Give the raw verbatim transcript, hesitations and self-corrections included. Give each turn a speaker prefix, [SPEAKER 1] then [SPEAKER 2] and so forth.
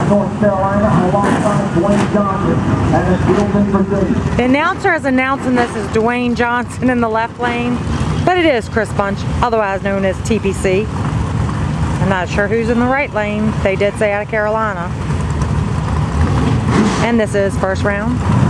[SPEAKER 1] North Carolina, alongside Dwayne Johnson and the Fields in Virginia.
[SPEAKER 2] The announcer is announcing this as Dwayne Johnson in the left lane, but it is Chris Bunch, otherwise known as T P C. I'm not sure who's in the right lane. They did say out of Carolina. And this is first round.